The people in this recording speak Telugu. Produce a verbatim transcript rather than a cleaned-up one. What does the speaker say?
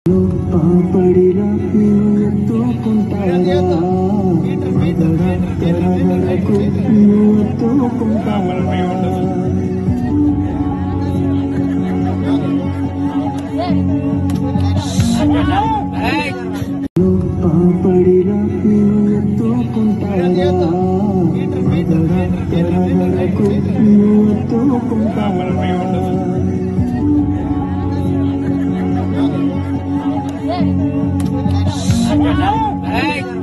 పాపడిలా నిన్ను ఎత్తుకుంటారా తెరవరకు నిన్ను ఎత్తుకుంటారా పాపడిలా నిన్ను ఎత్తుకుంటారా తెరవరకు నిన్ను ఎత్తుకుంటారా Hey!